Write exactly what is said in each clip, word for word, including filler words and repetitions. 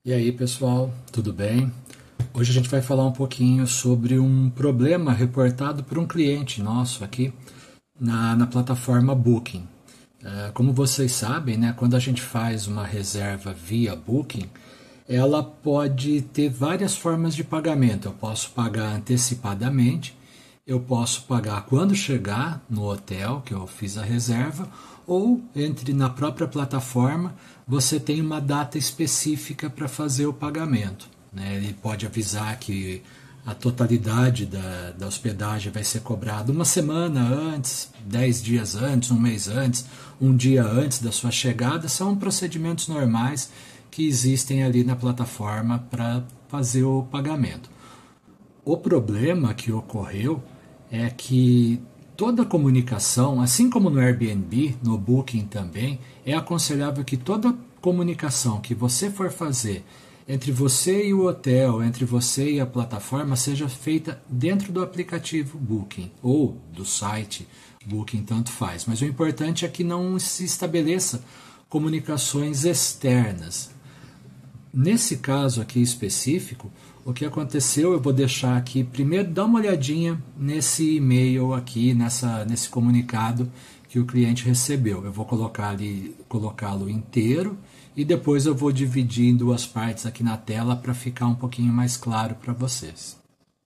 E aí, pessoal, tudo bem? Hoje a gente vai falar um pouquinho sobre um problema reportado por um cliente nosso aqui na, na plataforma Booking. É, como vocês sabem, né, quando a gente faz uma reserva via Booking, ela pode ter várias formas de pagamento. Eu posso pagar antecipadamente, eu posso pagar quando chegar no hotel que eu fiz a reserva, ou entre na própria plataforma você tem uma data específica para fazer o pagamento, né? Ele pode avisar que a totalidade da, da hospedagem vai ser cobrada uma semana antes, dez dias antes, um mês antes, um dia antes da sua chegada. São procedimentos normais que existem ali na plataforma para fazer o pagamento. O problema que ocorreu é que toda a comunicação, assim como no Airbnb, no Booking também, é aconselhável que toda comunicação que você for fazer entre você e o hotel, entre você e a plataforma, seja feita dentro do aplicativo Booking ou do site Booking, tanto faz. Mas o importante é que não se estabeleça comunicações externas. Nesse caso aqui específico, o que aconteceu, eu vou deixar aqui, primeiro dá uma olhadinha nesse e-mail aqui, nessa, nesse comunicado que o cliente recebeu. Eu vou colocar ali, colocá-lo inteiro e depois eu vou dividir em duas partes aqui na tela para ficar um pouquinho mais claro para vocês.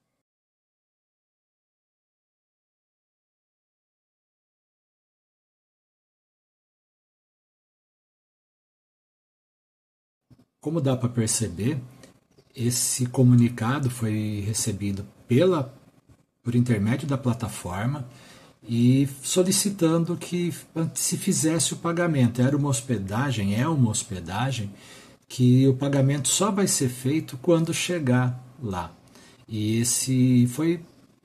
Como dá para perceber, esse comunicado foi recebido pela, por intermédio da plataforma e solicitando que se fizesse o pagamento. Era uma hospedagem, é uma hospedagem, que o pagamento só vai ser feito quando chegar lá. E esse foi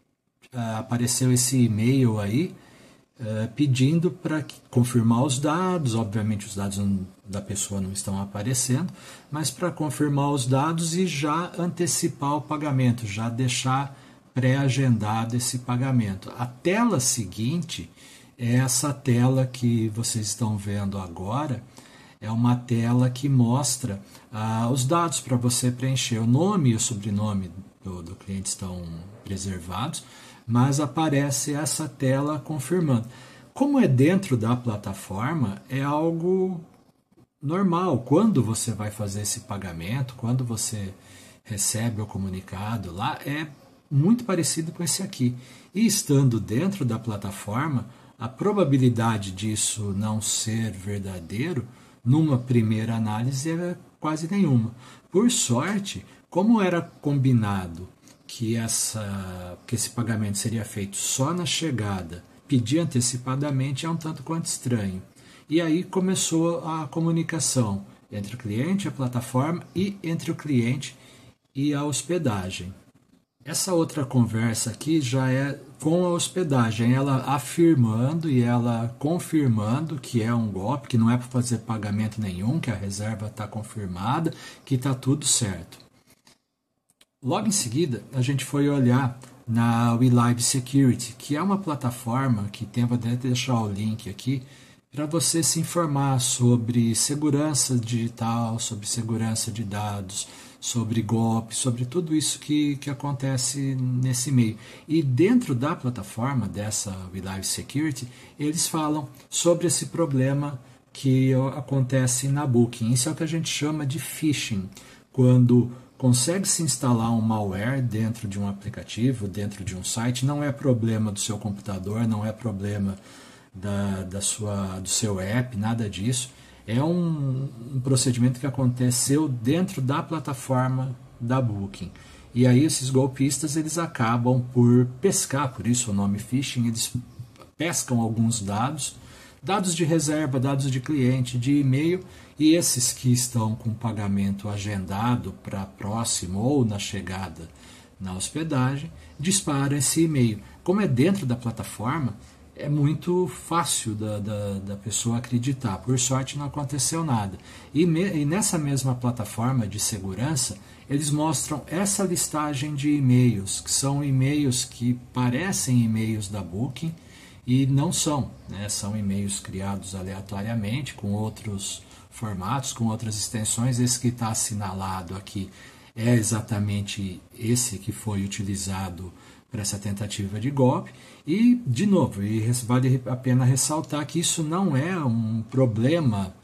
apareceu esse e-mail aí uh, pedindo para confirmar os dados. Obviamente os dados não, da pessoa não estão aparecendo, mas para confirmar os dados e já antecipar o pagamento, já deixar pré-agendado esse pagamento. A tela seguinte é essa tela que vocês estão vendo agora. É uma tela que mostra ah, os dados para você preencher. O nome e o sobrenome do, do cliente estão preservados, mas aparece essa tela confirmando. Como é dentro da plataforma, é algo normal. Quando você vai fazer esse pagamento, quando você recebe o comunicado lá, é muito parecido com esse aqui. E estando dentro da plataforma, a probabilidade disso não ser verdadeiro, numa primeira análise, é quase nenhuma. Por sorte, como era combinado que, essa, que esse pagamento seria feito só na chegada, pedir antecipadamente é um tanto quanto estranho. E aí começou a comunicação entre o cliente, a plataforma, e entre o cliente e a hospedagem. Essa outra conversa aqui já é com a hospedagem, ela afirmando e ela confirmando que é um golpe, que não é para fazer pagamento nenhum, que a reserva está confirmada, que está tudo certo. Logo em seguida, a gente foi olhar na WeLive Security, que é uma plataforma que tem, vou deixar o link aqui, para você se informar sobre segurança digital, sobre segurança de dados, sobre golpes, sobre tudo isso que, que acontece nesse meio. E dentro da plataforma dessa WeLive Security, eles falam sobre esse problema que acontece na Booking. Isso é o que a gente chama de phishing, quando consegue se instalar um malware dentro de um aplicativo, dentro de um site. Não é problema do seu computador, não é problema da, da sua, do seu app, nada disso. É um, um procedimento que aconteceu dentro da plataforma da Booking. E aí esses golpistas eles acabam por pescar, por isso o nome phishing, eles pescam alguns dados, dados de reserva, dados de cliente, de e-mail, e esses que estão com pagamento agendado para próximo ou na chegada na hospedagem, disparam esse e-mail. Como é dentro da plataforma, é muito fácil da, da, da pessoa acreditar. Por sorte não aconteceu nada. E, me, e nessa mesma plataforma de segurança, eles mostram essa listagem de e-mails, que são e-mails que parecem e-mails da Booking e não são, né? São e-mails criados aleatoriamente com outros formatos, com outras extensões. Esse que está assinalado aqui é exatamente esse que foi utilizado para essa tentativa de golpe. E, de novo, e vale a pena ressaltar que isso não é um problema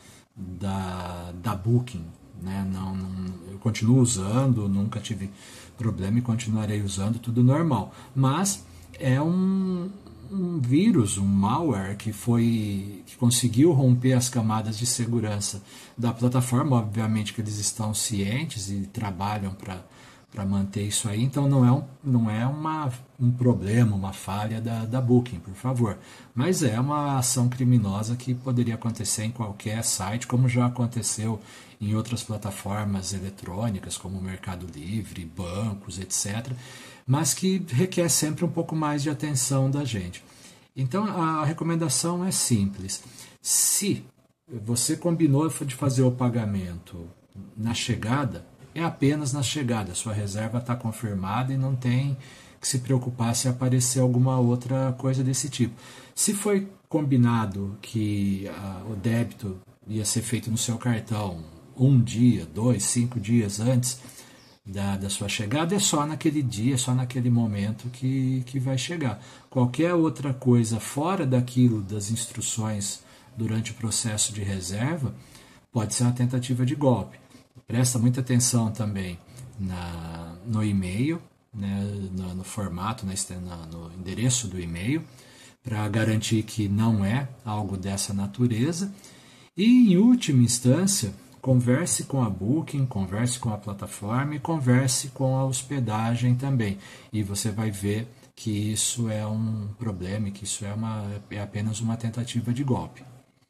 da, da Booking, né? Não, não, eu continuo usando, nunca tive problema e continuarei usando, tudo normal. Mas é um, um vírus, um malware que, foi, que conseguiu romper as camadas de segurança da plataforma. Obviamente que eles estão cientes e trabalham para para manter isso aí, então não é, um, não é uma, um problema, uma falha da, da Booking, por favor, mas é uma ação criminosa que poderia acontecer em qualquer site, como já aconteceu em outras plataformas eletrônicas, como o Mercado Livre, bancos, etcétera, mas que requer sempre um pouco mais de atenção da gente. Então a recomendação é simples: se você combinou de fazer o pagamento na chegada, é apenas na chegada, sua reserva está confirmada e não tem que se preocupar se aparecer alguma outra coisa desse tipo. Se foi combinado que ah, o débito ia ser feito no seu cartão um dia, dois, cinco dias antes da, da sua chegada, é só naquele dia, é só naquele momento que, que vai chegar. Qualquer outra coisa fora daquilo, das instruções durante o processo de reserva, pode ser uma tentativa de golpe. Presta muita atenção também na, no e-mail, né, no, no formato, na, no endereço do e-mail, para garantir que não é algo dessa natureza. E, em última instância, converse com a Booking, converse com a plataforma e converse com a hospedagem também. E você vai ver que isso é um problema e que isso é, uma, é apenas uma tentativa de golpe.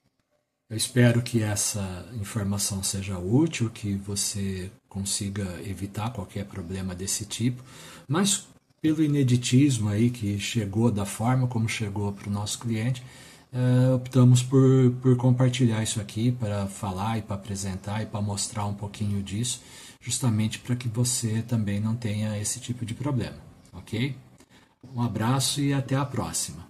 Eu espero que essa informação seja útil, que você consiga evitar qualquer problema desse tipo, mas pelo ineditismo aí que chegou da forma como chegou para o nosso cliente, eh, optamos por, por compartilhar isso aqui para falar e para apresentar e para mostrar um pouquinho disso, justamente para que você também não tenha esse tipo de problema, ok? Um abraço e até a próxima.